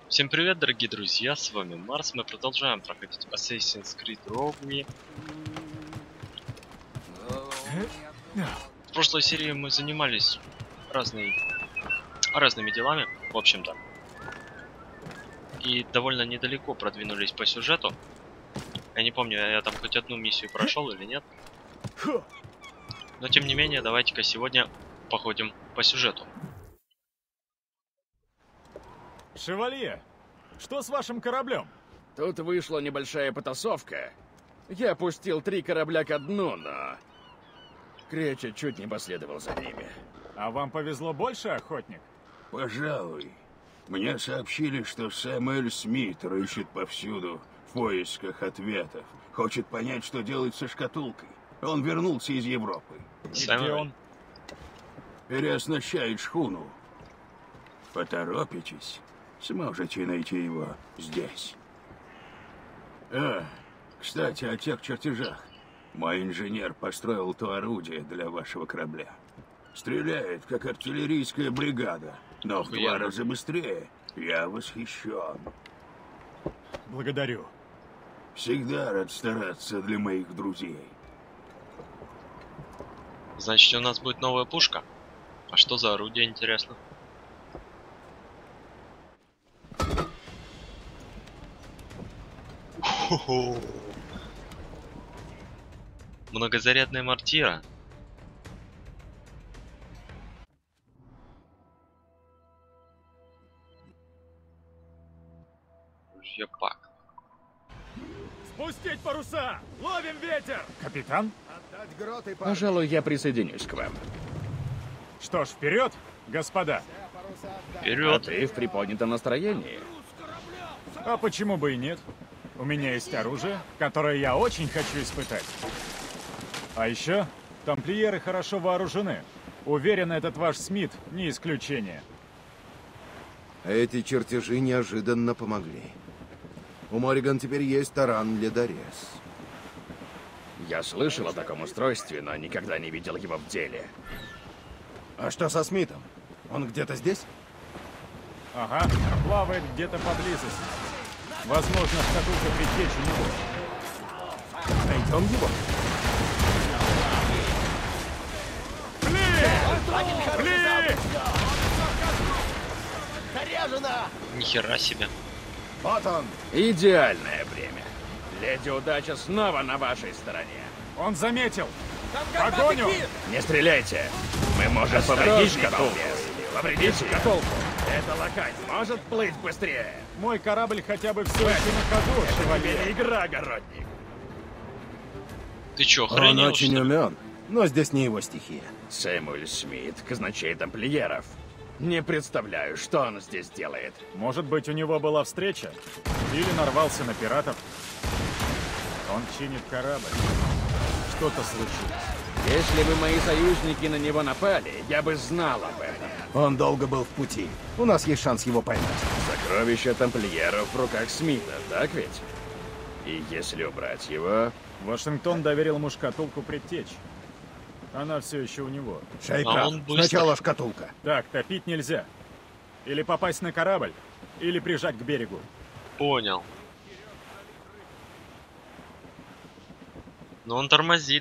Всем привет, дорогие друзья, с вами Марс. Мы продолжаем проходить Assassin's Creed Rogue. В прошлой серии мы занимались разными делами, в общем-то. И довольно недалеко продвинулись по сюжету. Я не помню, я там хоть одну миссию прошел или нет. Но тем не менее, давайте-ка сегодня походим по сюжету. Шевалье, что с вашим кораблем? Тут вышла небольшая потасовка. Я пустил 3 корабля ко дну, но... Кречет чуть не последовал за ними. А вам повезло больше, охотник? Пожалуй. Мне сообщили, что Сэмюэль Смит рыщет повсюду в поисках ответов. Хочет понять, что делать со шкатулкой. Он вернулся из Европы. Где он? Переоснащает шхуну. Поторопитесь. Сможете найти его здесь. Кстати, о тех чертежах. Мой инженер построил то орудие для вашего корабля. Стреляет, как артиллерийская бригада, но в 2 раза быстрее. Я восхищен. Благодарю. Всегда рад стараться для моих друзей. Значит, у нас будет новая пушка? А что за орудие, интересно? Хо-хо. Многозарядная мортира. Ружьепак. Спустить паруса! Ловим ветер! Капитан? Пожалуй, я присоединюсь к вам. Что ж, вперед, господа! А Вперед! ты в приподнятом настроении. А почему бы и нет? У меня есть оружие, которое я очень хочу испытать. А еще, тамплиеры хорошо вооружены. Уверен, этот ваш Смит не исключение. Эти чертежи неожиданно помогли. У Морриган теперь есть таран-ледорез. Я слышал о таком устройстве, но никогда не видел его в деле. А что со Смитом? Он где-то здесь? Ага, плавает где-то поблизости. Возможно, шкатулка предтечи у него. Найдем его? Нихера себе. Вот он! Идеальное время. Леди Удача снова на вашей стороне. Он заметил! Погоню! Не стреляйте! Мы можем повредить шкатулку. Повредить шкатулку. Эта локань может плыть быстрее. Мой корабль хотя бы все еще на ходу, Это шевалье. тебе не игра, огородник. Ты чё, Он охренел, очень что ли? умен, но здесь не его стихия. Сэмюэль Смит, казначей тамплиеров. Не представляю, что он здесь делает. Может быть, у него была встреча? Или нарвался на пиратов? Он чинит корабль. Что-то случилось. Если бы мои союзники на него напали, я бы знал об этом. Он долго был в пути. У нас есть шанс его поймать. Сокровища тамплиеров в руках Смита, так ведь? И если убрать его... Вашингтон доверил ему шкатулку предтечь. Она все еще у него. Шай А прав. он быстро. Сначала шкатулка. Так, топить нельзя. Или попасть на корабль, или прижать к берегу. Понял. Но он тормозит.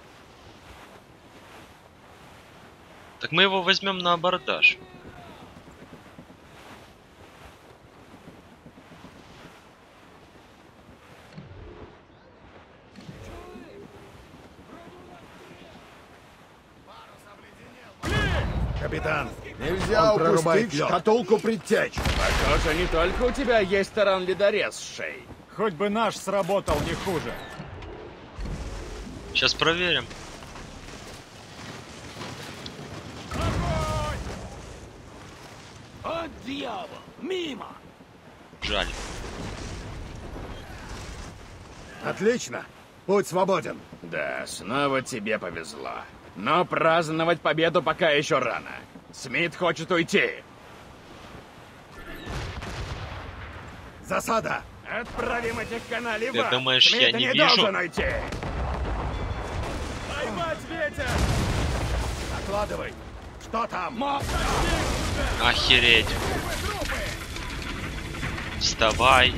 Так мы его возьмем на абордаж. Капитан, нельзя Он прорубает упустить лед. шкатулку предтечь. Похоже, не только у тебя есть таран-ледорез, Шей. Хоть бы наш сработал не хуже. Сейчас проверим. О, дьявол! Мимо! Жаль. Отлично. Путь свободен. Да, снова тебе повезло. Но праздновать победу пока еще рано. Смит хочет уйти. Засада. Отправим этих каналей Ты в ад. думаешь, Смит я не не вижу? должен уйти. Поймать ветер! Докладывай. Что там? Охереть. Вставай.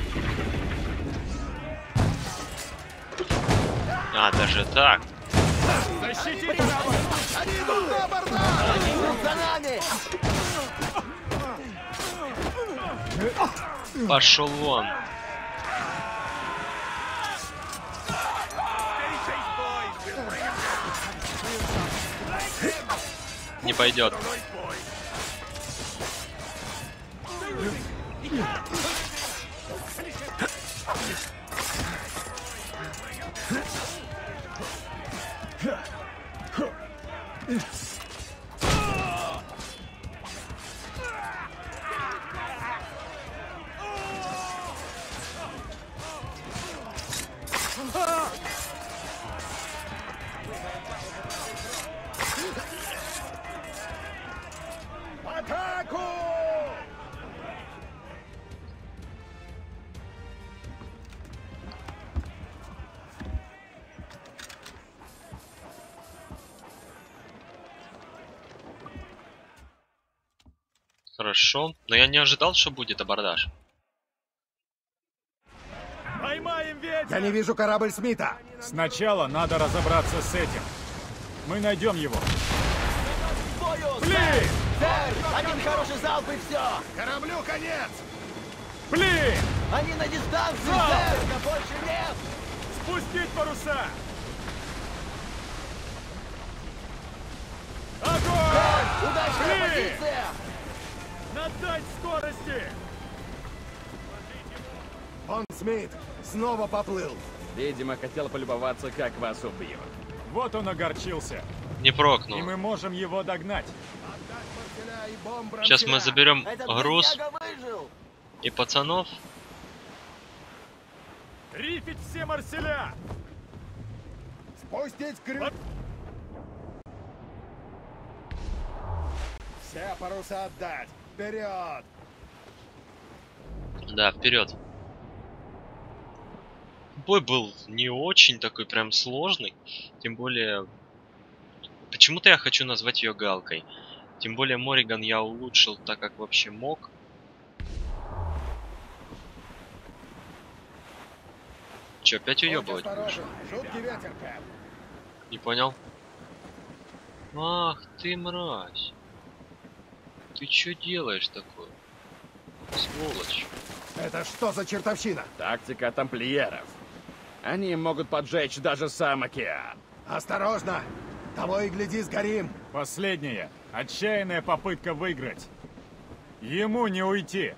А, даже так. Защитите корабль! Они идут на абордаж! Они идут за нами! Пошел вон. Не пойдет. Атаку! Хорошо. Но я не ожидал, что будет абордаж. Поймаем ветер! Я не вижу корабль Смита. Сначала надо разобраться с этим. Мы найдем его. Бою! Блин! Сэр! Один хороший залп и все! Кораблю конец! Блин! Они на дистанции, сэр! Но больше нет! Спустить паруса! Огонь! Сэр! Удачная Блин! позиция! Надать скорости! Он Смит снова поплыл. Видимо, хотел полюбоваться, как вас убьют. Вот он огорчился. Не прокнул. И мы можем его догнать. Сейчас мы заберем Этот груз бродяга выжил! и пацанов. Рифить все марселя! Спустить крюк. Все паруса отдать. Вперед! Да, вперед. Бой был не очень такой прям сложный. Тем более... Почему-то я хочу назвать ее галкой. Тем более Морриган я улучшил так, как вообще мог. Че, опять уебывать будешь? Жуткий ветер, Кэп. Не понял? Ах ты мразь. Ты чё делаешь такое? Сволочь. Это что за чертовщина? Тактика тамплиеров. Они могут поджечь даже сам океан. Осторожно! Того и гляди, сгорим. Последняя. Отчаянная попытка выиграть. Ему не уйти.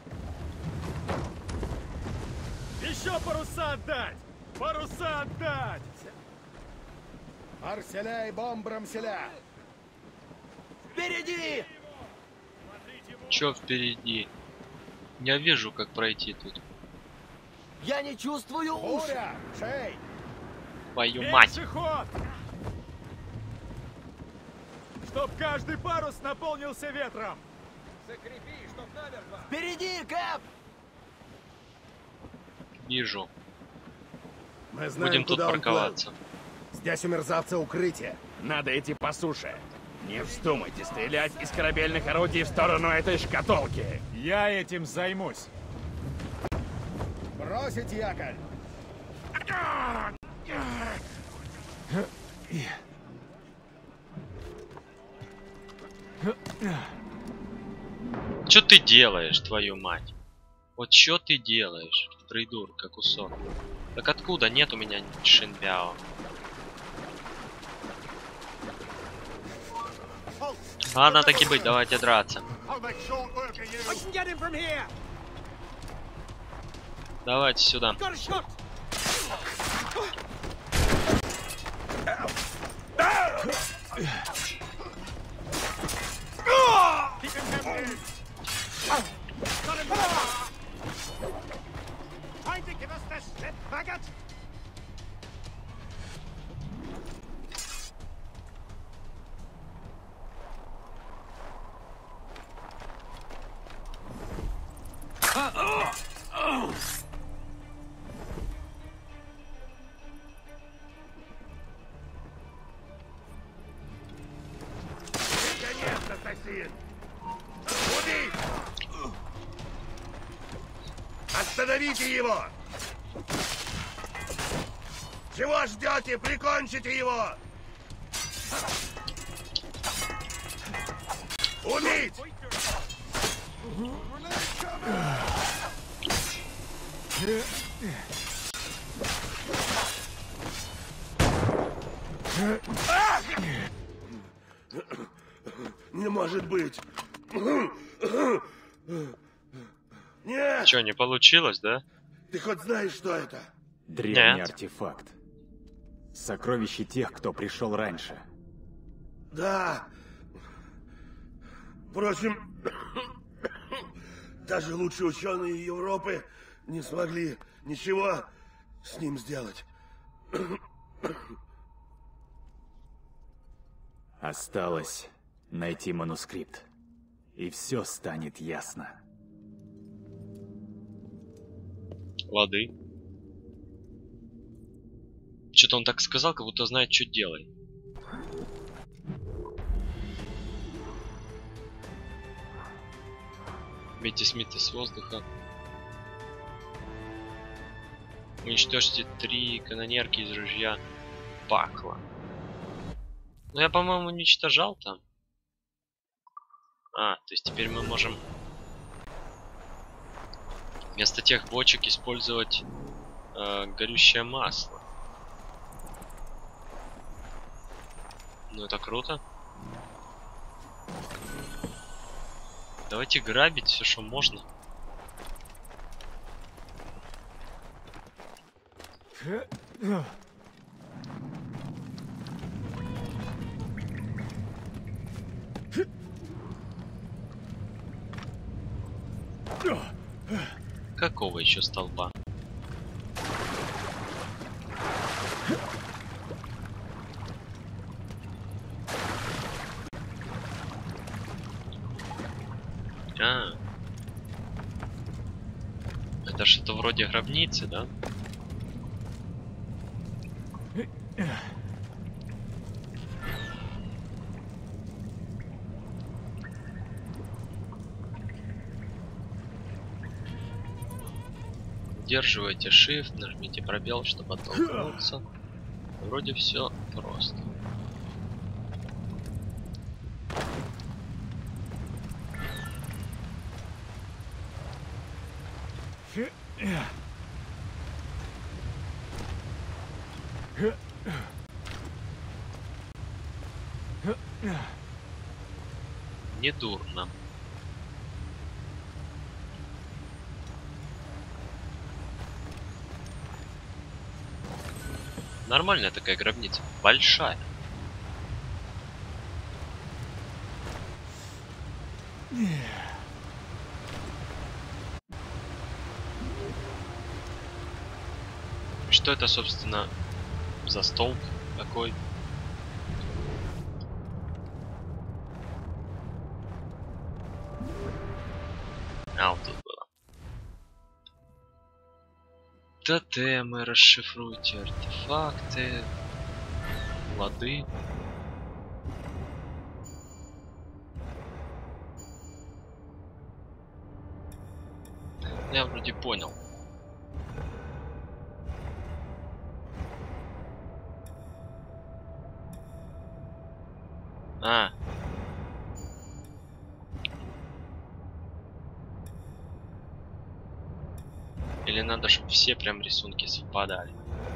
Еще паруса отдать! Паруса отдать! Марселя и бомбрамселя. Впереди! Чё впереди? Я вижу, как пройти тут. Я не чувствую уши! Буря! Шей! Твою мать. Меньше ход! Чтоб каждый парус наполнился ветром! Впереди, Кэп! Вижу. Мы знаем, Будем тут куда он плыл. парковаться. Здесь у мерзавца укрытие. Надо идти по суше. Не вздумайте стрелять из корабельных орудий в сторону этой шкатулки. Я этим займусь. Бросить якорь! Чё ты делаешь, твою мать? Вот чё ты делаешь, придурка кусок? Так откуда нет у меня Шинбяо? Ладно, так и быть, давайте драться. Давайте сюда. Остановите его! Чего ждете? Прикончите его! Убить! Не может быть! Нет! Чё, не получилось, да? Ты хоть знаешь, что это? Древний Нет. артефакт. Сокровище тех, кто пришел раньше. Да. Впрочем, даже лучшие ученые Европы не смогли ничего с ним сделать. Осталось найти манускрипт. И все станет ясно. Лады. Что-то он так сказал, как будто знает, что делать. Бейте Смита с воздуха. Уничтожьте 3 канонерки из ружья Пакла. Ну я, по-моему, уничтожал там. А, то есть теперь мы можем вместо тех бочек использовать горючее масло. Ну это круто. Давайте грабить все, что можно. Какого еще столба? А, это что-то вроде гробницы, да? Удерживайте Shift, нажмите пробел, чтобы оттолкнуться. Вроде все просто. Недурно. Нормальная такая гробница. Большая. Что это, собственно, за столб такой? А, вот тут было. Тотемы, расшифруйте артефакты, лады. Я вроде понял. А. Или надо, чтобы все прям рисунки совпадали?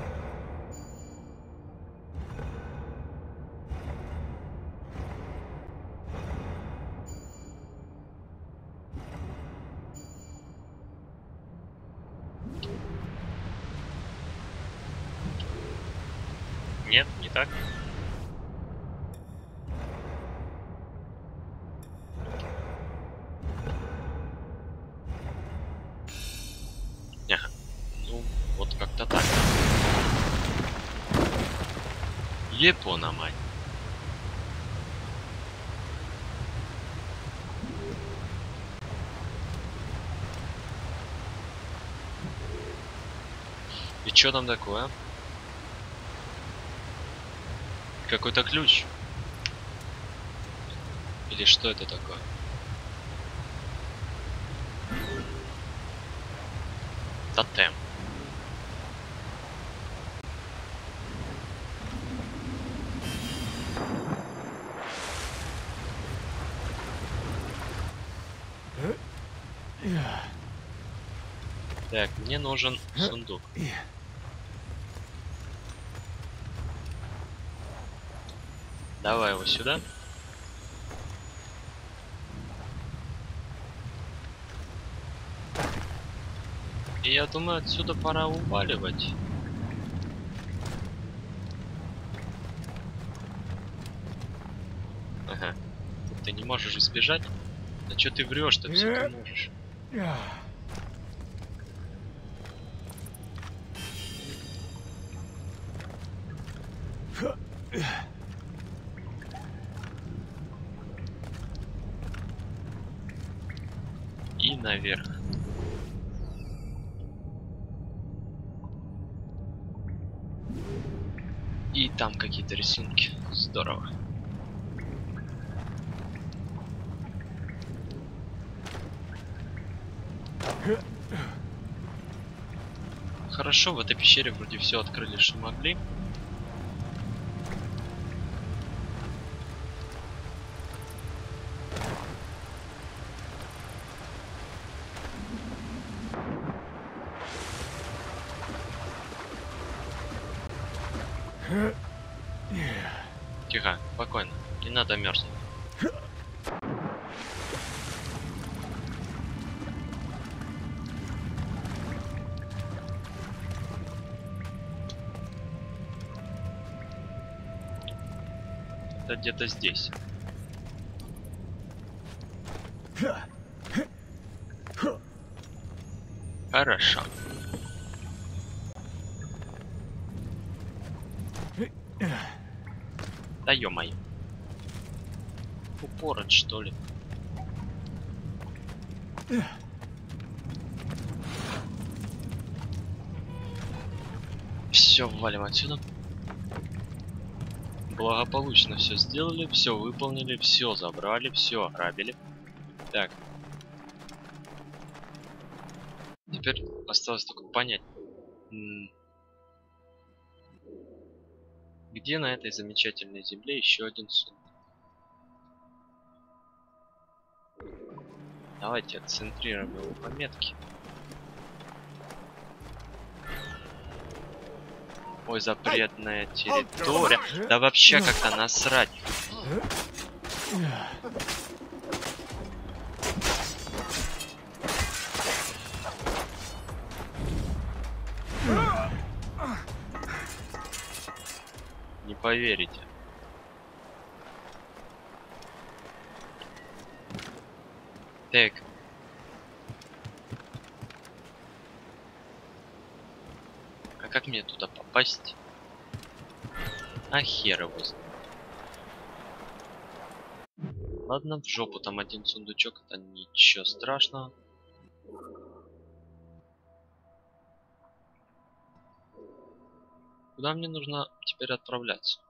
Нет, не так. Ну, вот как-то так. Япона, мать. И что там такое? Какой-то ключ. Или что это такое? тотем. Так, мне нужен сундук. Давай его сюда. И я думаю, отсюда пора уваливать. Ага. Ты не можешь избежать? А чё ты врешь-то? Все ты можешь. И наверх. И там какие-то рисунки. Здорово. Хорошо, в этой пещере вроде все открыли, что могли. Тихо, спокойно. Не надо мерзнуть. Это где-то здесь. Хорошо. Да ё-моё. Упорот, что ли? Все, валим отсюда. Благополучно все сделали, все выполнили, все забрали, все ограбили. Так. Теперь осталось только понять, где на этой замечательной земле еще один сундук. Давайте отцентрируем его пометки. Ой, запретная территория. Да вообще как-то насрать. Не поверите. Так. А как мне туда попасть? А хер его знает. Ладно, в жопу там один сундучок, это ничего страшного. Куда мне нужно теперь отправляться?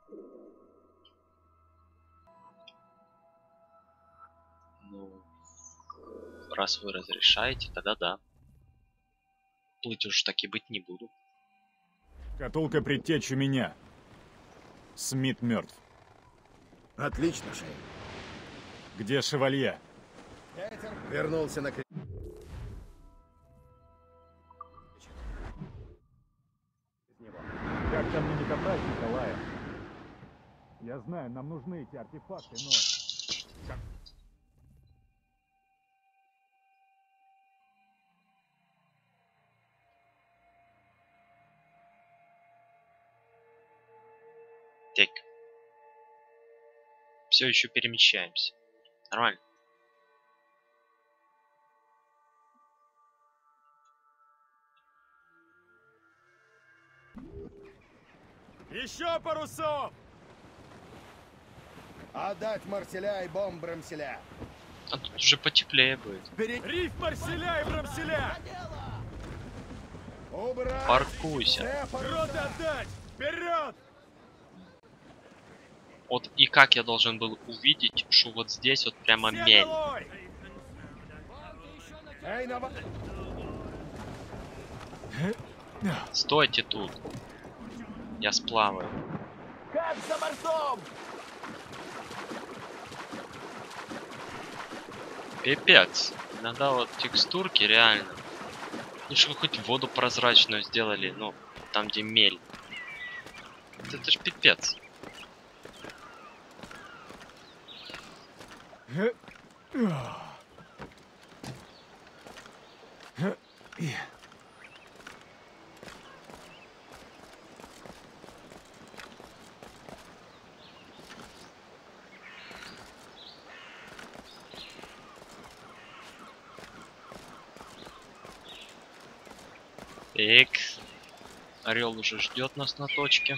Ну, раз вы разрешаете, тогда да. Плыть уж таки быть не буду. Шкатулка предтеч у меня. Смит мертв. Отлично, Шейн. Где шевалье? Вернулся на крик. Как там мне не копать, Николая? Я знаю, нам нужны эти артефакты, но... Так. Все еще перемещаемся. Нормально. Еще парусов! Отдать Марселя и бомб Брамселя. А тут уже потеплее будет. Риф Марселя и Брамселя! Убрать! Паркуйся. Роты отдать! Вперед! Вот и как я должен был увидеть, что вот здесь вот прямо Все мель. долой! Эй, Стойте тут. Я сплаваю. Кэп за бортом! Пипец. Иногда вот текстурки реально. Лучше вы хоть воду прозрачную сделали, ну, там где мель. Это ж пипец. Так. Орел уже ждет нас на точке.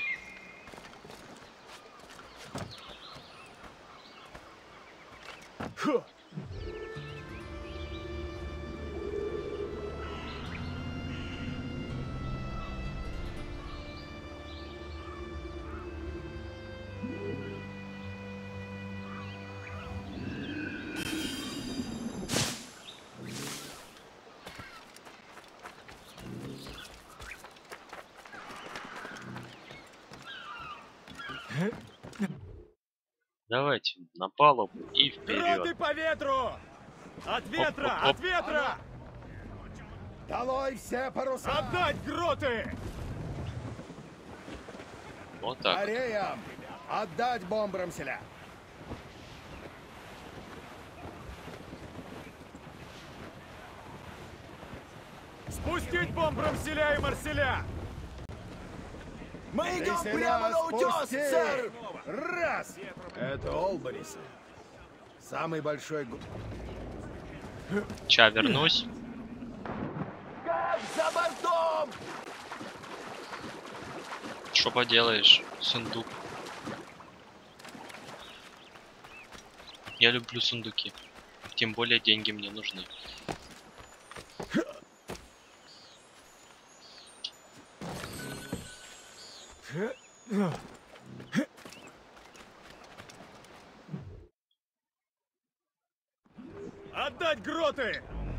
Давайте на палубу и вперед. Гроты по ветру! От ветра! Оп-оп-оп. От ветра! Долой все паруса! Отдать гроты! Вот так. Ареям! Отдать бомбрамселя! Спустить бомбрамселя и марселя! Мы идем Веселя, прямо на утес, спусти! сэр! Раз! Это Олбанисы. Самый большой... Ща вернусь. Кэп за бортом! Что поделаешь, сундук. Я люблю сундуки. Тем более деньги мне нужны. Отдать гроты!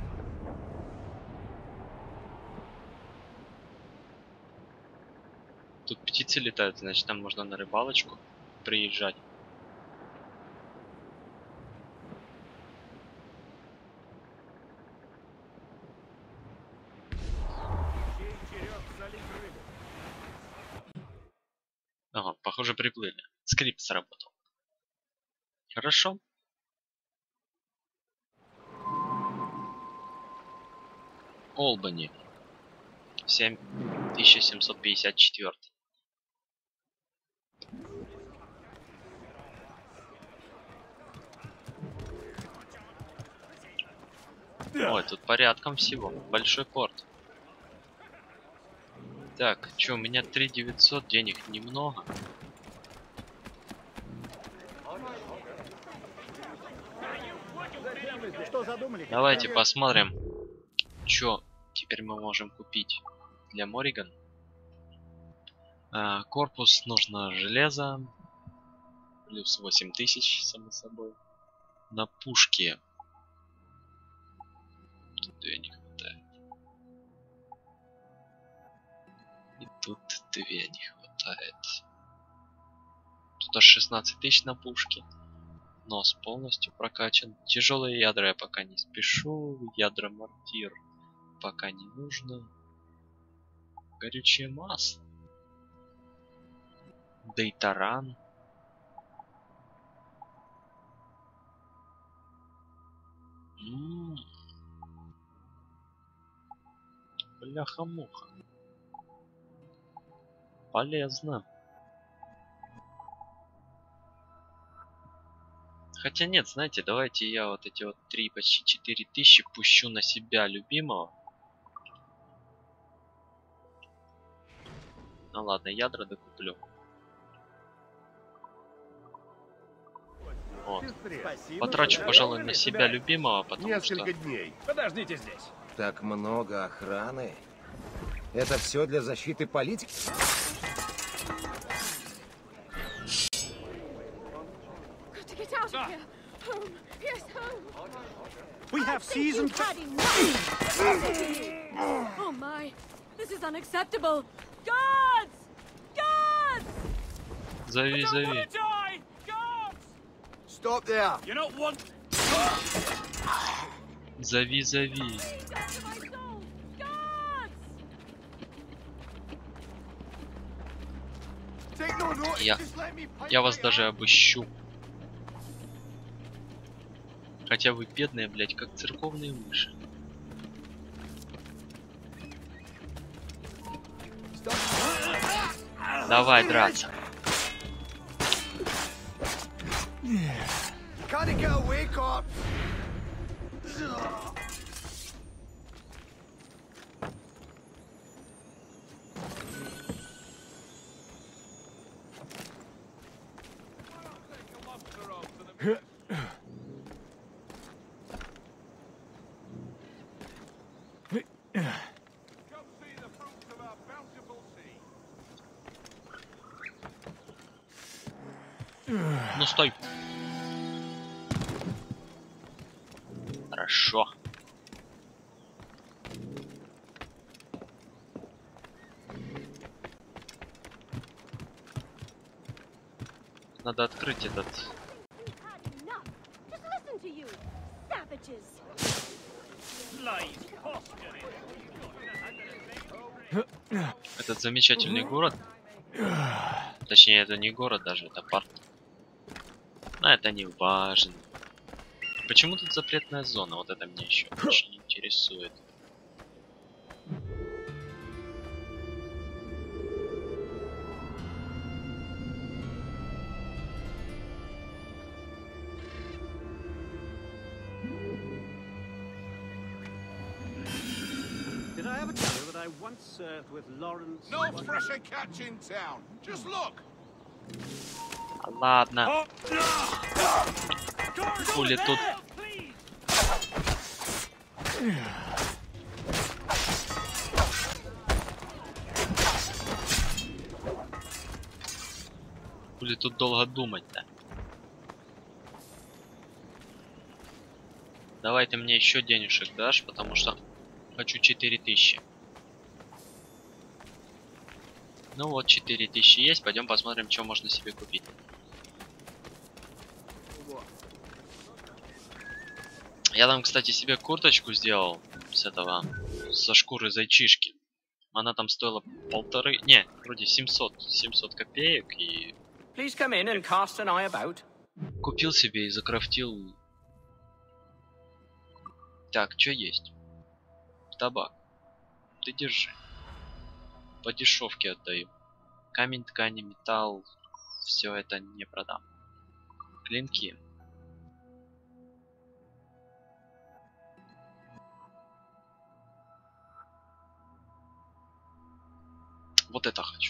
Тут птицы летают, значит там можно на рыбалочку приезжать. Ага, похоже приплыли. Скрипт сработал. Хорошо. Олбани. 1754. Ой, тут порядком всего. Большой порт. Так, чё, у меня 3900, денег немного. Давайте посмотрим, чё теперь мы можем купить для Морриган. Корпус нужно железо. Плюс 8000, само собой. На пушке. Тут 2 не хватает. И тут 2 не хватает. Тут аж 16 000 на пушке. Нос полностью прокачан. Тяжелые ядра я пока не спешу. Ядра мортир пока не нужно. Горючее масло. Дейтаран. Бляха-муха. Полезно. Хотя нет, знаете, давайте я вот эти вот 3, почти 4000 пущу на себя любимого. Ну ладно, ядра докуплю. Вот. Потрачу, пожалуй, на себя любимого, потому что... дней. Подождите здесь. Так много охраны. Это все для защиты политики? Got to get out of here. Home. Yes, home. We have seasoned... Oh my. This is is unacceptable. Guards! Guards! Зови, зови. Stop there. You don't want... Зови, зови. Please, after my soul! Guards! Take no notice. Я- Just let me pipe Я вас my даже arm. обыщу. Хотя вы бедные, блядь, как церковные мыши. Давай драться. Can't get away, corpse. Ну стой. Хорошо. Надо открыть этот. We've had enough. Just listen to you, savages. Этот замечательный город. Точнее, это не город даже, это парк. Но это не важно. Почему тут запретная зона? Вот это меня еще очень интересует. Did I ever tell you that I once served with Lawrence? No fresher catch in town. Just look. Ладно. Хули тут. Хули тут долго думать-то? Давай ты мне еще денежек дашь, потому что хочу 4000. Ну вот, 4000 есть. Пойдем посмотрим, что можно себе купить. Я там, кстати, себе курточку сделал с этого, со шкуры зайчишки. Она там стоила 1,5, не, вроде 700 копеек, и Please come in and cast an eye about. купил себе и закрафтил. Так, что есть? Табак. Ты держи. По дешевке отдаю. Камень, ткани, металл. Все это не продам. Клинки. Вот это хочу.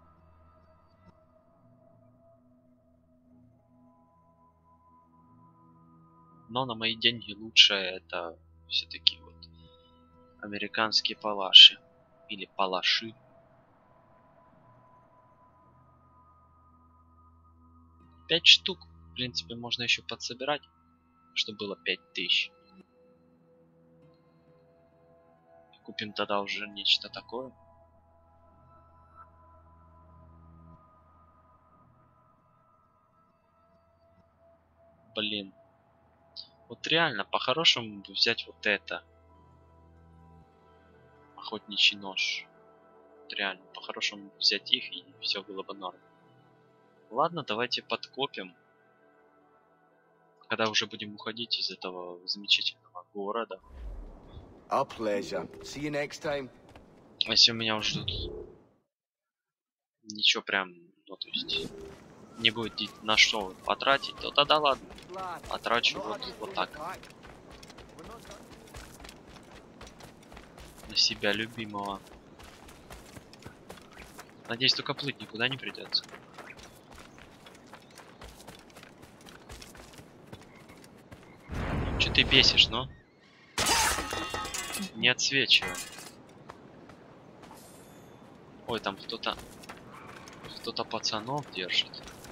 Но на мои деньги лучше это все-таки вот американские палаши. Или палаши. Пять штук. В принципе, можно еще подсобирать, чтобы было 5000. Купим тогда уже нечто такое. Блин. Вот реально, по-хорошему бы взять вот это. Охотничий нож. Вот реально, по-хорошему взять их, и все было бы норм. Ладно, давайте подкопим. Когда уже будем уходить из этого замечательного города. A pleasure. See you next time. Если у меня уже тут ничего прям, ну то есть не будет на что потратить, то тогда ладно. Потрачу вот так. На себя любимого. Надеюсь, только плыть никуда не придется. Че ты бесишь, ну? Не отсвечивай. Ой, там кто-то пацанов держит.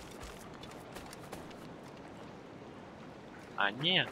А нет.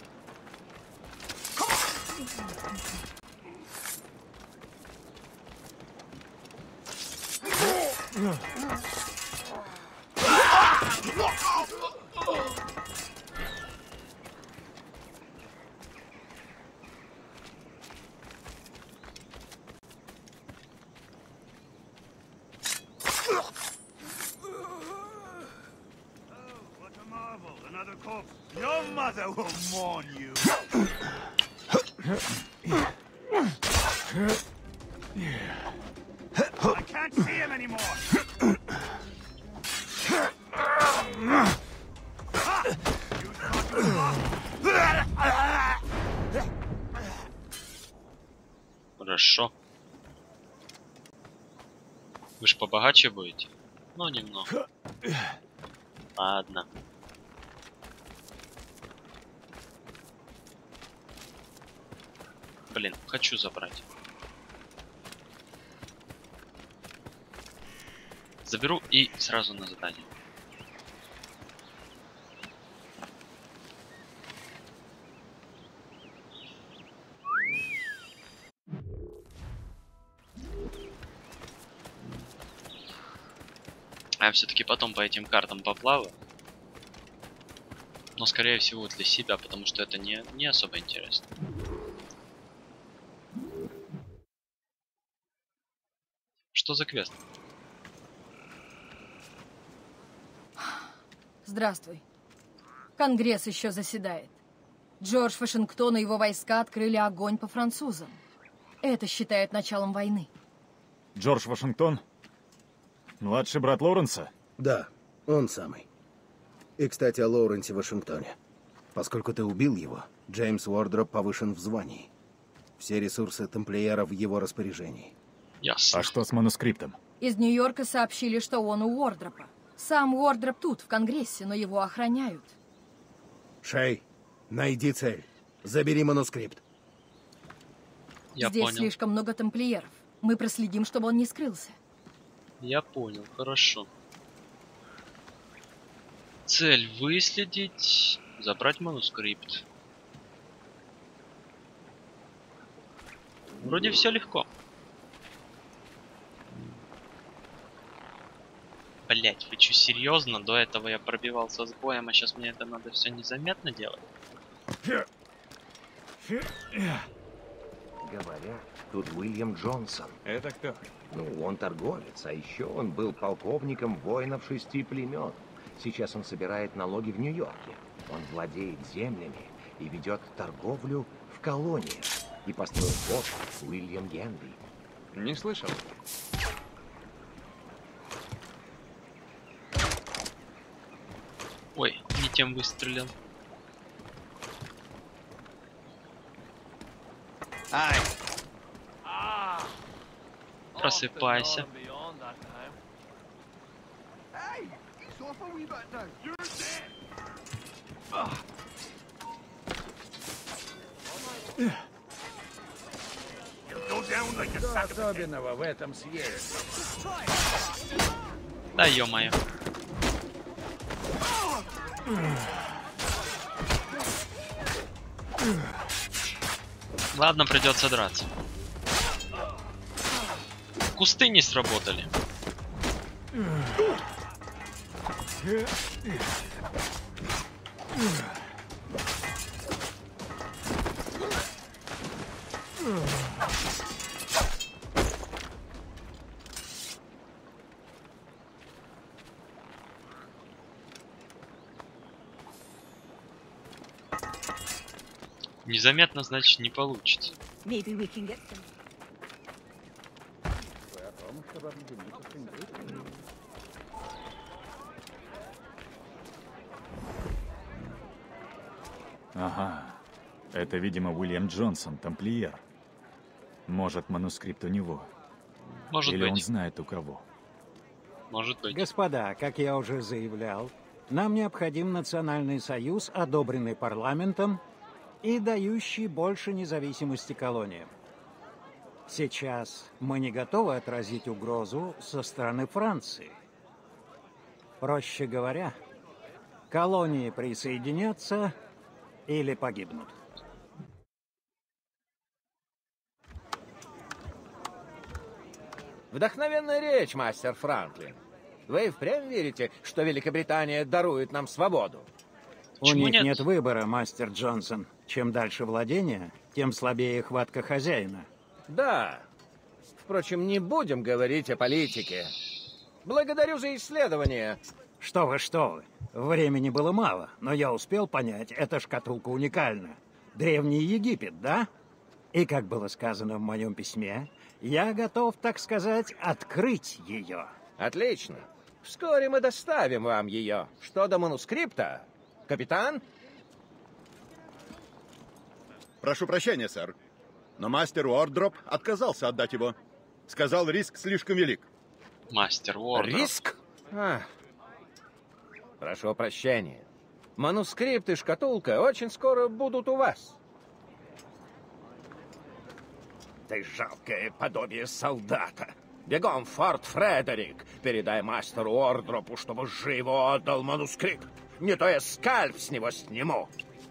Your mother will mourn you. I can't see him anymore. Хорошо. Вы ж побогаче будете? Ну, немного. Ладно. Блин, хочу забрать. Заберу и сразу на задание. А я все-таки потом по этим картам поплаваю. Но скорее всего для себя, потому что это не особо интересно. Что за квест? Здравствуй. Конгресс еще заседает. Джордж Вашингтон и его войска открыли огонь по французам. Это считают началом войны. Джордж Вашингтон? Младший брат Лоуренса? Да, он самый. И, кстати, о Лоуренсе Вашингтоне. Поскольку ты убил его, Джеймс Уордроп повышен в звании. Все ресурсы тамплиеров в его распоряжении. Ясно. А что с манускриптом? Из Нью-Йорка сообщили, что он у Уордропа. Сам Уордроп тут, в Конгрессе, но его охраняют. Шей, найди цель. Забери манускрипт. Я Здесь понял. слишком много тамплиеров. Мы проследим, чтобы он не скрылся. Я понял, хорошо. Цель выследить, забрать манускрипт. Вроде все легко. Блять, вы что, серьезно? До этого я пробивался с боем, а сейчас мне это надо все незаметно делать? Говорят, тут Уильям Джонсон. Это кто? Ну, он торговец, а еще он был полковником воинов 6 племен. Сейчас он собирает налоги в Нью-Йорке. Он владеет землями и ведет торговлю в колониях. И построил форт Уильям Генри. Не слышал. Ой, не тем выстрелил. Aye. Просыпайся. Hey, it's off a wee bit now. You're dead. Go down like a sack of Особенного в этом съезде. Да ё-моё. Ладно, придется драться. Кусты не сработали. Незаметно, значит, не получится. Maybe we can get some. Ага. Это, видимо, Уильям Джонсон, тамплиер. Может, манускрипт у него. Может Или быть. он знает у кого. Может быть. Господа, как я уже заявлял, нам необходим национальный союз, одобренный парламентом и дающий больше независимости колониям. Сейчас мы не готовы отразить угрозу со стороны Франции. Проще говоря, колонии присоединятся или погибнут. Вдохновенная речь, мастер Франклин. Вы впрямь верите, что Великобритания дарует нам свободу? У них нет выбора, мастер Джонсон. Чем дальше владение, тем слабее хватка хозяина. Да. Впрочем, не будем говорить о политике. Благодарю за исследование. Что вы, что вы. Времени было мало, но я успел понять, эта шкатулка уникальна. Древний Египет, да? И, как было сказано в моем письме, я готов, так сказать, открыть ее. Отлично. Вскоре мы доставим вам ее. Что до манускрипта? Капитан? Прошу прощения, сэр. Но мастер Уордроп отказался отдать его. Сказал, риск слишком велик. Мастер Уордроп. Риск? Прошу прощения. Манускрипт и шкатулка очень скоро будут у вас. Ты жалкое подобие солдата. Бегом в Форт Фредерик. Передай мастеру Уордропу, чтобы живо отдал манускрипт. Не то я скальп с него сниму.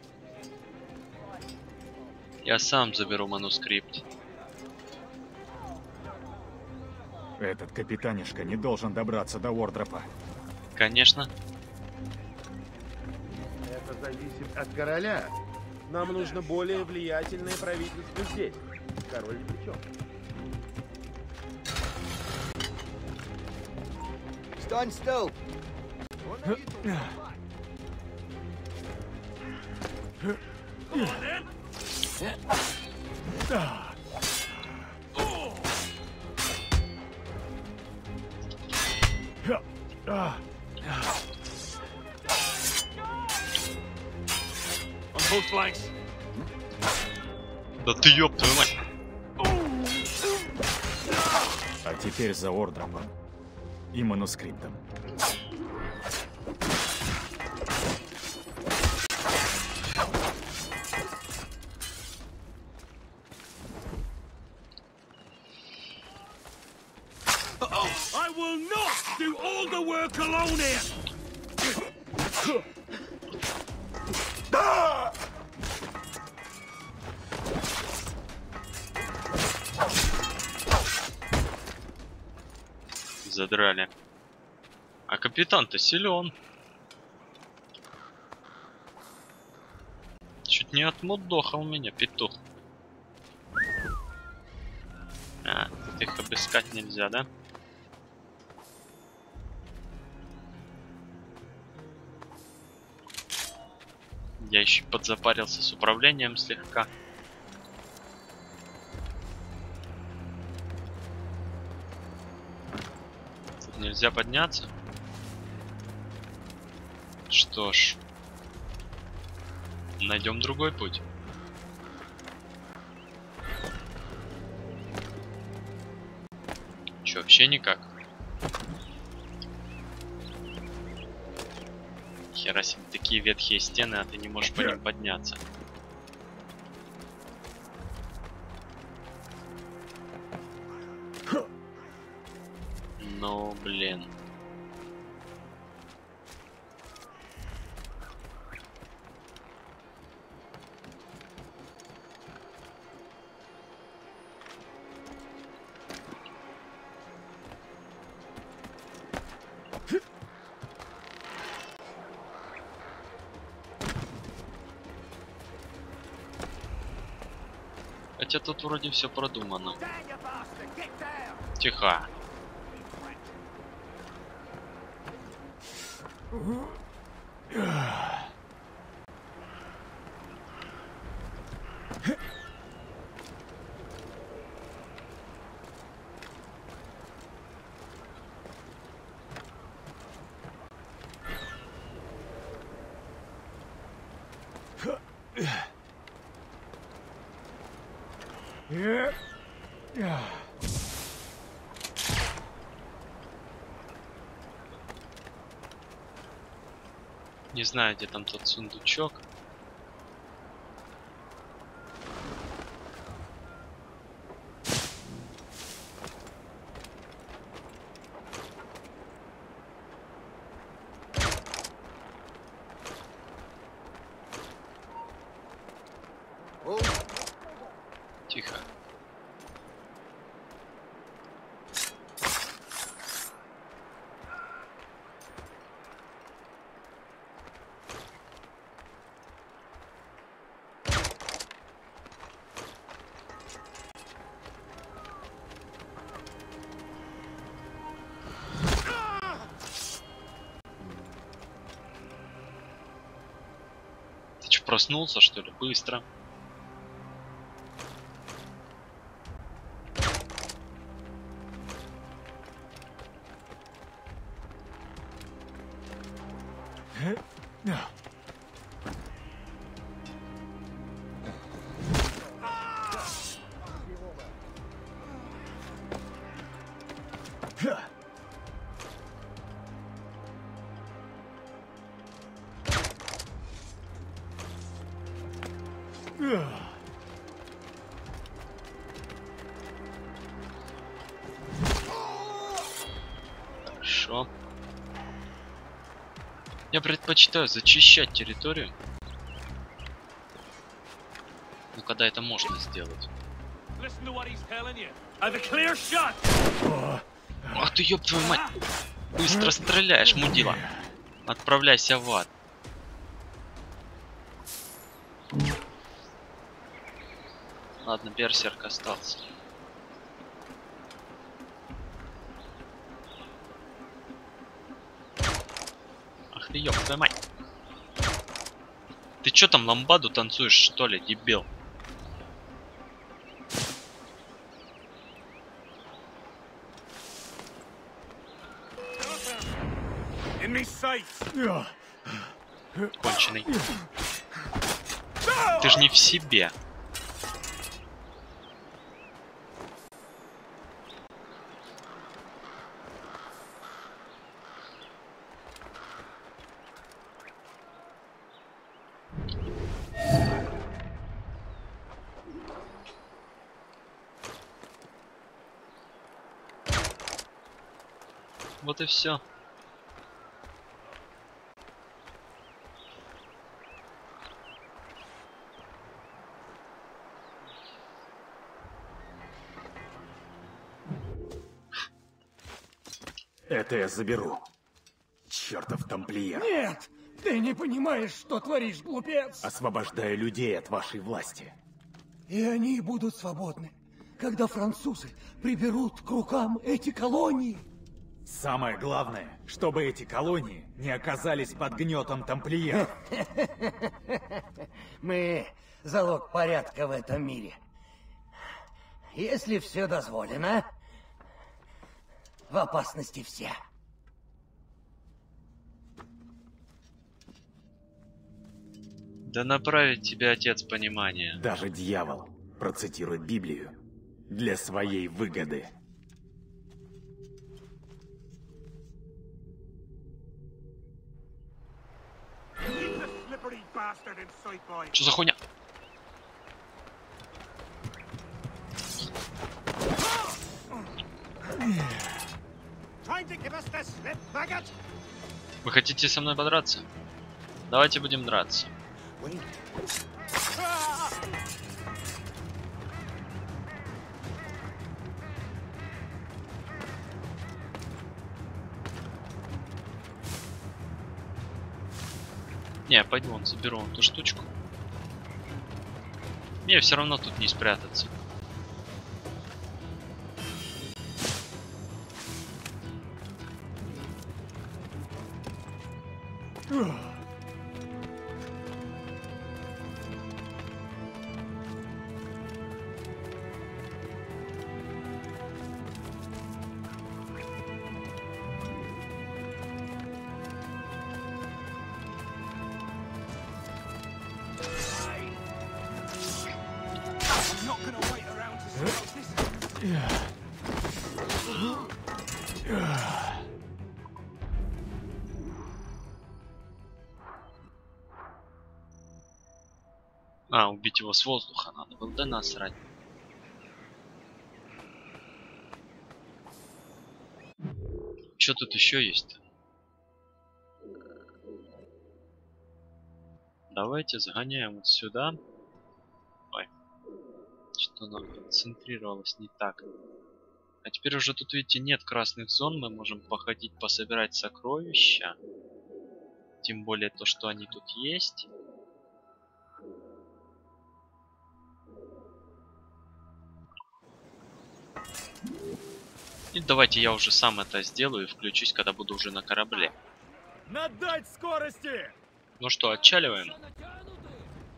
Я сам заберу манускрипт. Этот капитанишка не должен добраться до Уордропа. Конечно. Это зависит от короля. Нам нужно более влиятельное правительство здесь. Король ни при чем. Stand still. On both flanks. Да ты ёб твою мать. А теперь за Уордропом и манускриптом. I will not do all the work alone here. Задрали. А капитан-то силен. Чуть не отмудохал меня, петух. А, тут их обыскать нельзя, да? Я еще подзапарился с управлением слегка. Тут нельзя подняться. Что ж, найдем другой путь. Че, вообще никак? Хера себе, такие ветхие стены, а ты не можешь по ним подняться. Ну, блин. Хотя тут вроде все продумано. Тихо. Не знаю, где там тот сундучок. Тихо. проснулся, что ли? Быстро. Хорошо. Я предпочитаю зачищать территорию. Ну, когда это можно сделать. Ах ты, ёб твою мать! Быстро стреляешь, мудила. Отправляйся в ад. Ладно, берсерк остался. Ах ты, ёб твою мать! Ты чё там ламбаду танцуешь, что ли, дебил? Конченый. Ты ж не в себе. Вот и все. Это я заберу. Чертов тамплиер. Нет! Ты не понимаешь, что творишь, глупец! Освобождаю людей от вашей власти. И они будут свободны, когда французы приберут к рукам эти колонии. Самое главное, чтобы эти колонии не оказались под гнетом тамплиеров. Мы залог порядка в этом мире. Если все дозволено, в опасности все. Да направит тебя отец понимания. Даже дьявол процитирует Библию для своей выгоды. Что за хуйня? Вы хотите со мной подраться? Давайте будем драться. Не, пойду вон заберу вон эту штучку. Мне все равно тут не спрятаться. А, убить его с воздуха надо было, да насрать. Что тут еще есть? Давайте загоняем вот сюда. Ой, что нам концентрировалось не так. А теперь уже тут, видите, нет красных зон. Мы можем походить, пособирать сокровища. Тем более то, что они тут есть. И давайте я уже сам это сделаю и включусь, когда буду уже на корабле. Надать скорости! Ну что, отчаливаем?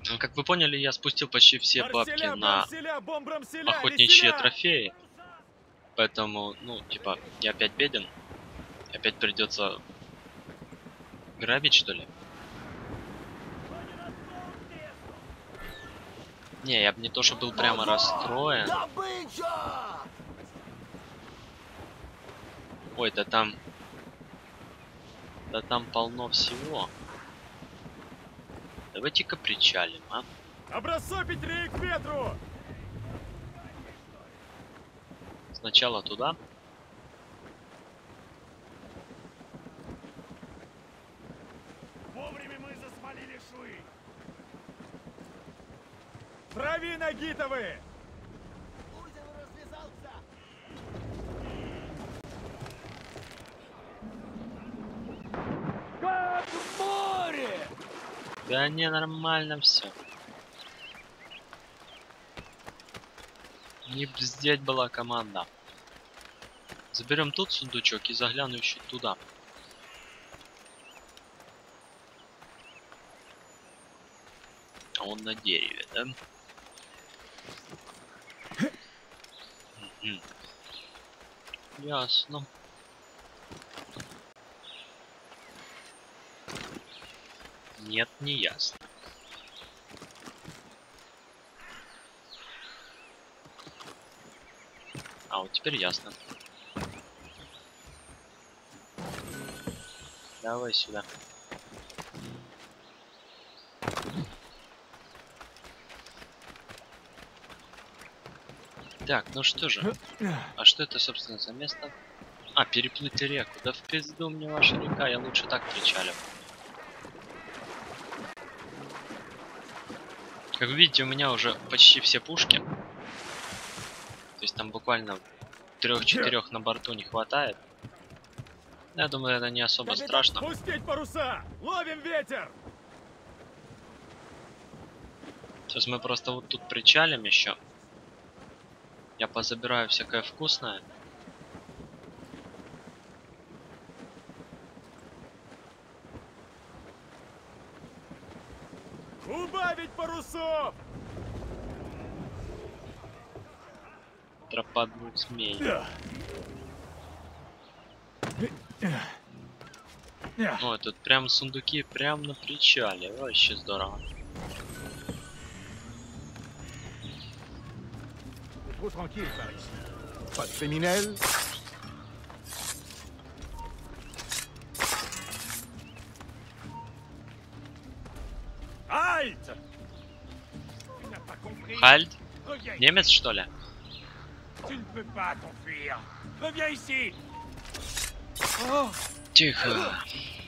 Как вы поняли, я спустил почти все бабки на охотничьи трофеи. Поэтому, ну, типа, я опять беден. Опять придется грабить, что ли? Не, я бы не то, что был прямо расстроен. Ой, да там полно всего. Давайте-ка причалим, а? Обрасопить рей к ветру! Сначала туда. Вовремя мы засмолили швы! Прави Нагитовы! Узел развязался! Как в море! Да не, нормально все. Не бздеть была команда. Заберем тут сундучок и загляну еще туда. А он на дереве, да? Ясно. Нет, не ясно. А вот теперь ясно. Давай сюда. Так, ну что же. А что это, собственно, за место? А, переплыть реку. Да в пизду мне ваша река, я лучше так причалю. Как вы видите, у меня уже почти все пушки. То есть там буквально 3-4 на борту не хватает. Я думаю, это не особо страшно. Пустить паруса! Ловим ветер! Сейчас мы просто вот тут причалим еще. Я позабираю всякое вкусное. Убавить парусов! Тропа двух змей. Ой, тут прям сундуки прям на причале. Вообще здорово. Хальд? Немец, что ли? Тихо.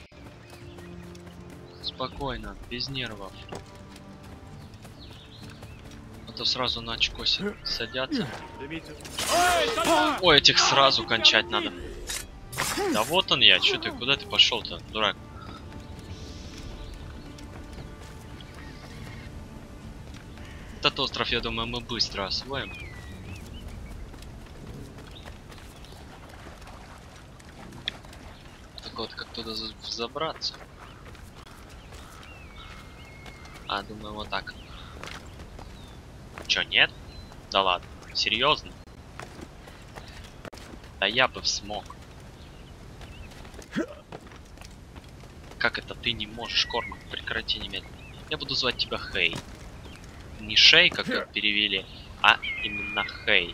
Спокойно, без нервов. А то сразу на очко садятся. Ой, этих сразу кончать надо. Да вот он я, чё ты, куда ты пошел-то, дурак? Этот остров, я думаю, мы быстро освоим. Так вот, как туда забраться? А, думаю, вот так. Чё, нет? Да ладно, серьезно? Да я бы смог. Как это ты не можешь, Кормак? Прекрати немедленно. Я буду звать тебя Хей. Не Шей, как перевели, а именно Хей.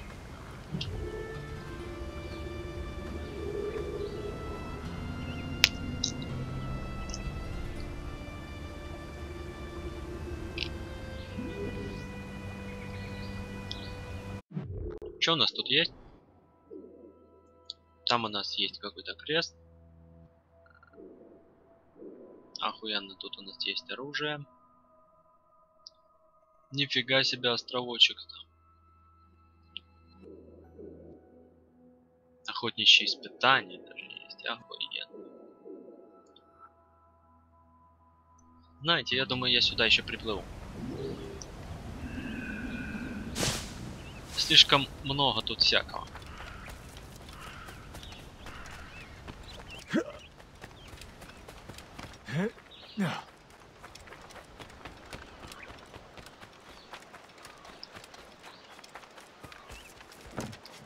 Что у нас тут есть? Там у нас есть какой-то крест. Охуенно, тут у нас есть оружие. Нифига себе островочек-то. Охотничьи испытания даже есть. Охуенно. Знаете, я думаю, я сюда еще приплыву. Слишком много тут всякого.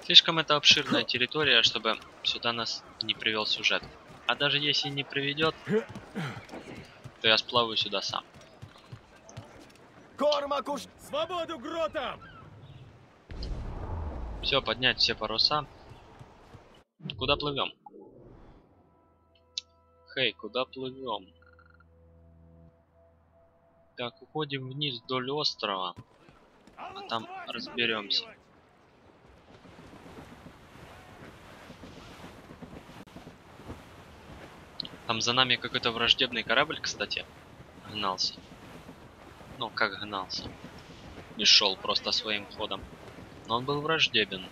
Слишком это обширная территория, чтобы сюда нас не привел сюжет. А даже если не приведет, то я сплаваю сюда сам. Кормакуш! Свободу гротам! Все, поднять все паруса. Куда плывем? Хей, куда плывем? Так, уходим вниз вдоль острова. А там разберемся. Там за нами какой-то враждебный корабль, кстати, гнался. Ну, как гнался. И шел просто своим ходом. Но он был враждебен.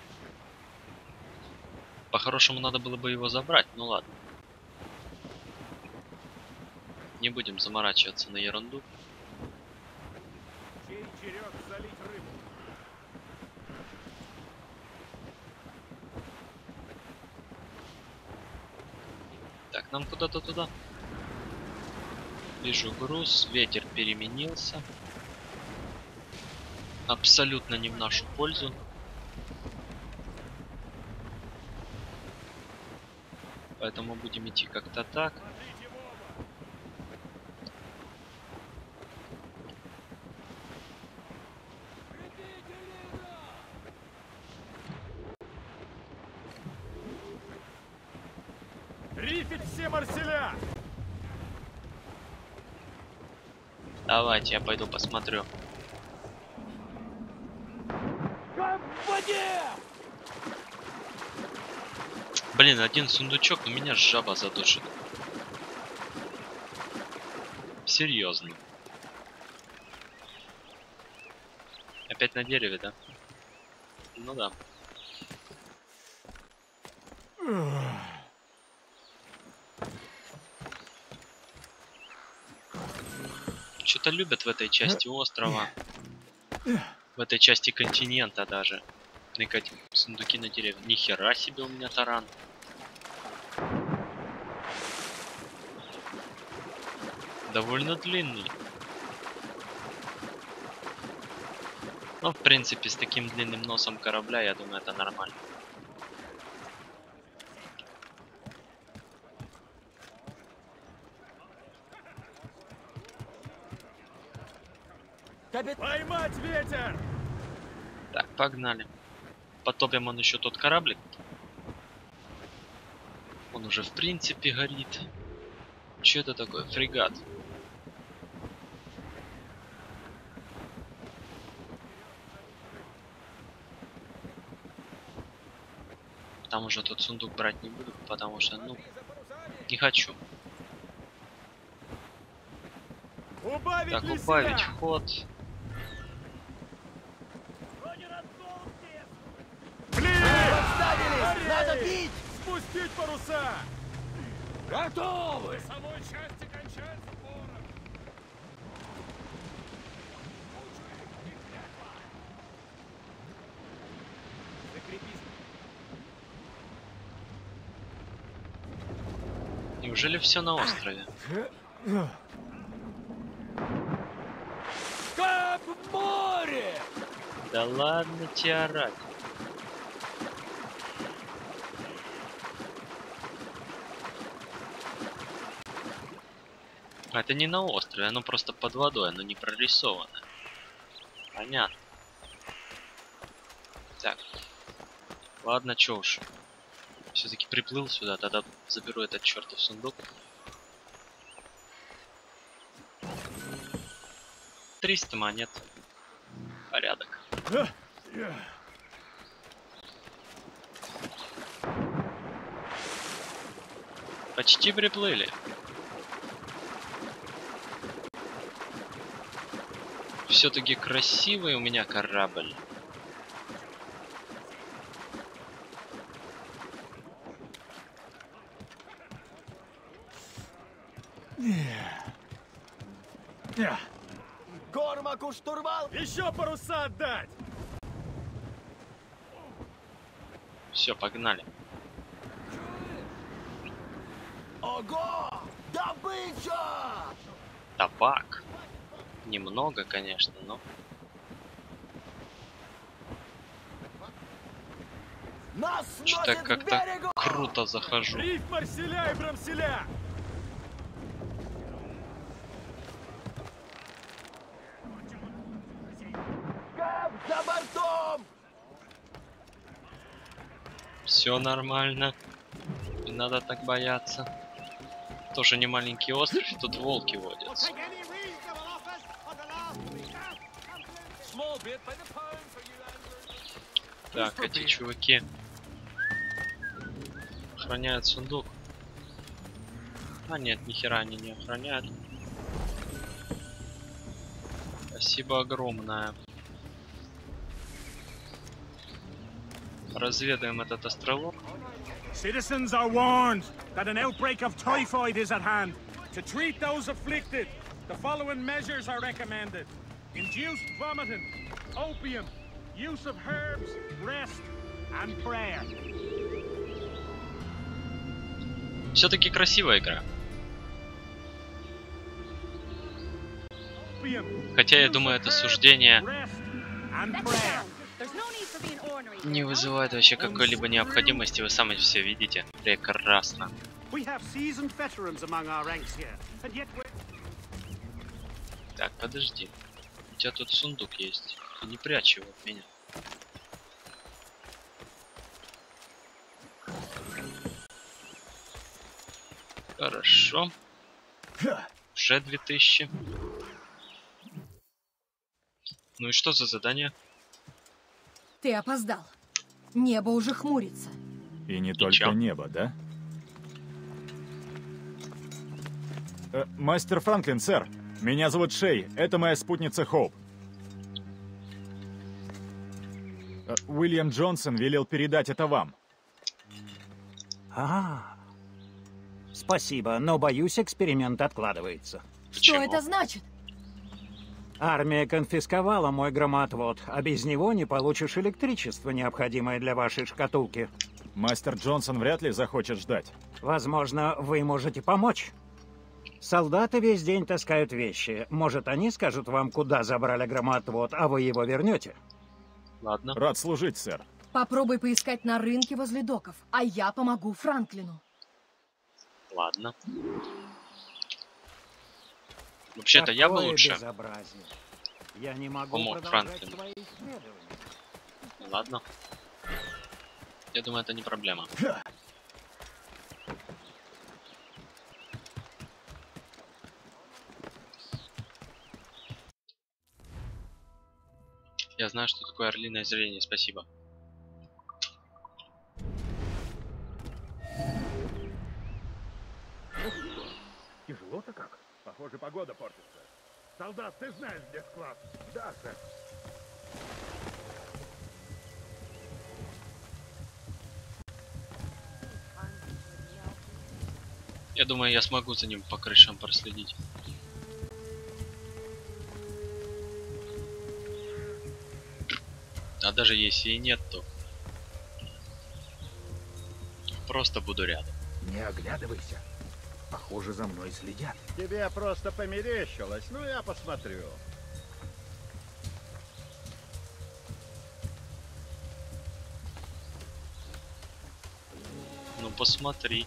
По-хорошему надо было бы его забрать, ну ладно. Не будем заморачиваться на ерунду. Так, нам куда-то туда. Вижу груз, ветер переменился. Абсолютно не в нашу пользу. Поэтому будем идти как-то так. Рифить все марселя! Давайте, я пойду посмотрю. В воде! Блин, один сундучок, но меня жаба задушит. Серьезно. Опять на дереве, да? Ну да. Что-то любят в этой части острова, в этой части континента даже, ныкать сундуки на деревья. Ни хера себе у меня таран. Довольно длинный. Но в принципе с таким длинным носом корабля, я думаю, это нормально. Поймать ветер! Так, погнали. Потопим он еще тот кораблик. Он уже в принципе горит. Что это такое? Фрегат. Там уже тот сундук брать не буду, потому что, ну, не хочу. Так, убавить ход. Надо бить! Спустить паруса! Готовы! В самой части кончается порох. Неужели все на острове? Как в море! Да ладно тебе орать. Это не на острове, оно просто под водой, оно не прорисовано. Понятно. Так. Ладно, чё уж. Все-таки приплыл сюда, тогда заберу этот чертов сундук. 300 монет. Порядок. Почти приплыли. Все-таки красивый у меня корабль. Кормаку штурвал! Еще паруса отдать! Все, погнали. Ого! Добыча! Табак. Немного, конечно, но... Что-то как-то круто захожу. Риф Марселя и Брамселя! Кэп, за бортом! Все нормально. Не надо так бояться. Тоже не маленький остров, тут волки водятся. Так, эти чуваки охраняют сундук. А нет, нихера они не охраняют. Спасибо огромное. Разведаем этот островок. Citizens are warned that an outbreak of typhoid is at hand. To treat those afflicted, the following measures are recommended. Induced vomiting, opium, use of herbs, rest, and prayer. Все-таки красивая игра. Хотя я думаю, это суждение не вызывает вообще какой-либо необходимости. Вы сами все видите. Прекрасно. Так, подожди. У тебя тут сундук есть. Ты не прячь его от меня. Хорошо. Уже 2000. Ну и что за задание? Ты опоздал. Небо уже хмурится. И не только небо, да? Мастер Франклин, сэр. Меня зовут Шей. Это моя спутница Хоуп. Уильям Джонсон велел передать это вам. Спасибо, но боюсь, эксперимент откладывается. Что это значит? Армия конфисковала мой громоотвод, а без него не получишь электричество, необходимое для вашей шкатулки. Мастер Джонсон вряд ли захочет ждать. Возможно, вы можете помочь. Солдаты весь день таскают вещи. Может, они скажут вам, куда забрали громоотвод, а вы его вернете? Ладно. Рад служить, сэр. Попробуй поискать на рынке возле доков, а я помогу Франклину. Ладно. Вообще-то я бы лучше я не могу помог Франклину. Ладно. Я думаю, это не проблема. Я знаю, что такое орлиное зрение, спасибо. Тяжело-то как? Похоже, погода портится. Солдат, ты знаешь, где склад? Да, сэр. Я думаю, я смогу за ним по крышам проследить. А даже если и нет, то просто буду рядом. Не оглядывайся. Похоже, за мной следят. Тебе просто померещилось, ну я посмотрю. Ну посмотри.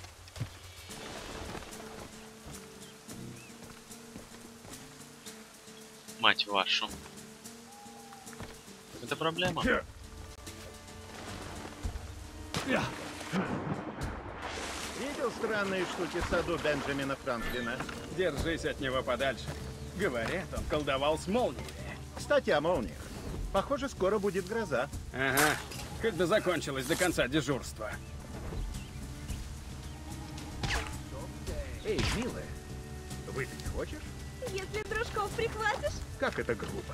Мать вашу. Это проблема. Видел странные штуки в саду Бенджамина Франклина? Держись от него подальше. Говорят, он колдовал с молнией. Кстати, о молниях. Похоже, скоро будет гроза. Ага. Когда закончилось до конца дежурства. Эй, милая, выпить хочешь? Если дружков прихватишь. Как это грубо.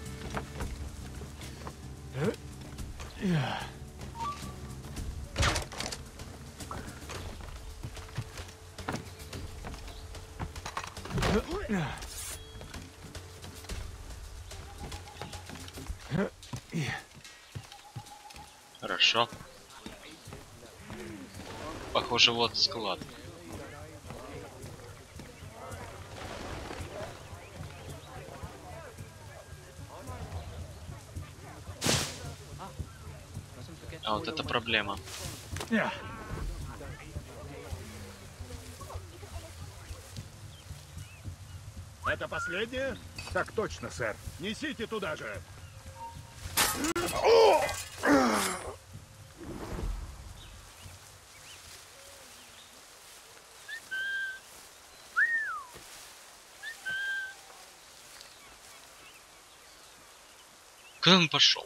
Хорошо. Похоже, вот склад. А вот это проблема. Это последнее? Так точно, сэр. Несите туда же. Куда он пошел?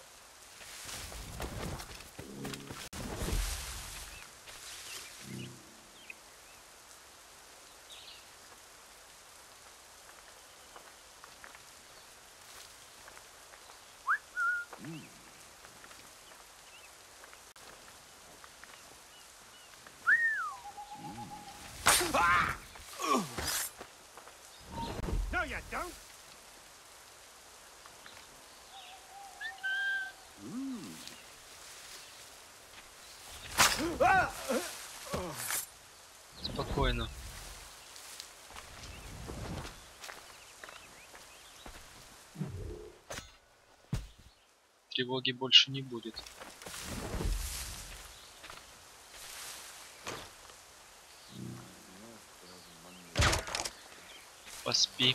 No, you don't. Спокойно. Тревоги больше не будет. Поспи.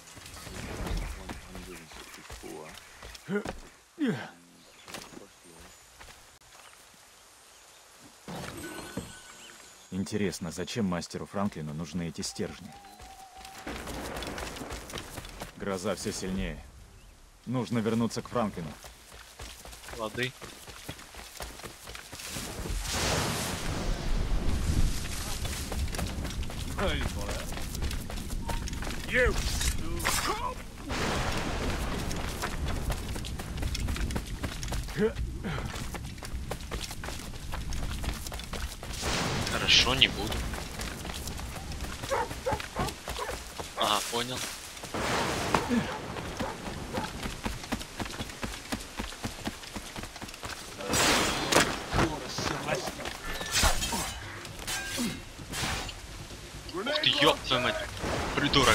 Интересно, зачем мастеру Франклину нужны эти стержни? Гроза все сильнее. Нужно вернуться к Франклину. Лады. You. Хорошо, не буду. Ага, понял. Ух ты, ёб твою мать, придурок.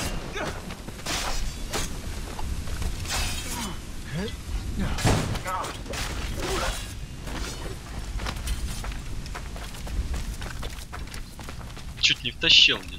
Чуть не втащил меня.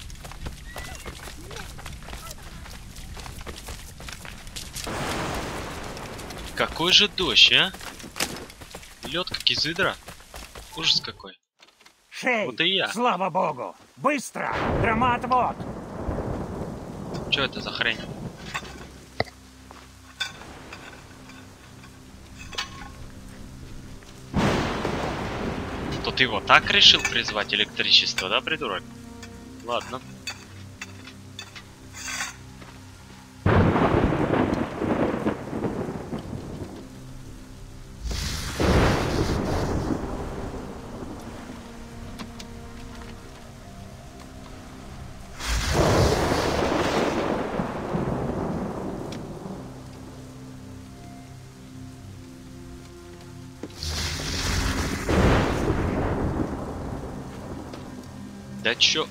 Какой же дождь, а? Лед как из ведра. Ужас какой. Шей! Вот и я. Слава богу! Быстро! Громоотвод! Что это за хрень? То ты его так решил призвать электричество, да, придурок? Ладно. Да чё?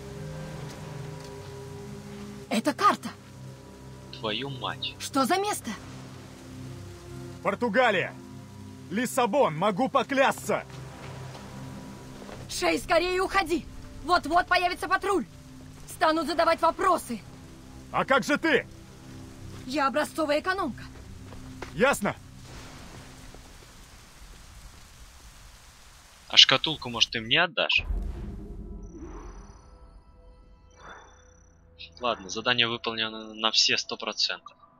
Это карта. Твою мать. Что за место? Португалия! Лиссабон, могу поклясться! Шей, скорее уходи! Вот-вот появится патруль! Станут задавать вопросы. А как же ты? Я образцовая экономка. Ясно? А шкатулку, может, ты мне отдашь? Ладно, задание выполнено на все 100%.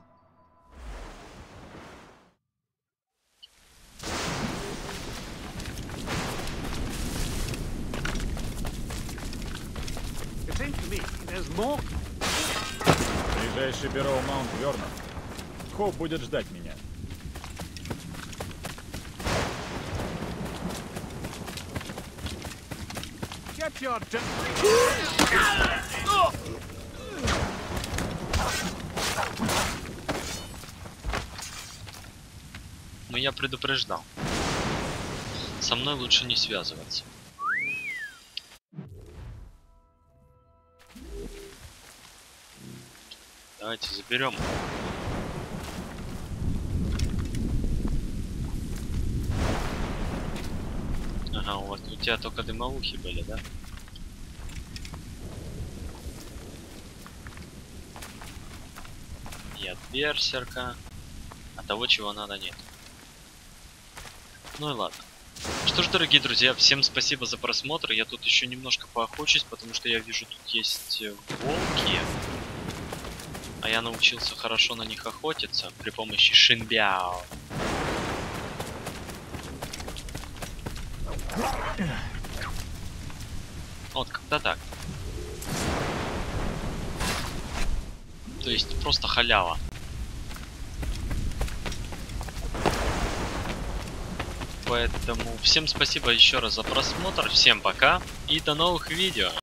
Ближайший бюро Маунт Вернон. Хоуп будет ждать меня. Get your Но я предупреждал. Со мной лучше не связываться. Давайте заберем. Ага, вот у тебя только дымовухи были, да? И от берсерка. А того, чего надо, нет. Ну и ладно. Что ж, дорогие друзья, всем спасибо за просмотр. Я тут еще немножко поохочусь, потому что я вижу, тут есть волки. А я научился хорошо на них охотиться при помощи шинбяо. Вот как-то так. То есть просто халява. Поэтому всем спасибо еще раз за просмотр, всем пока и до новых видео.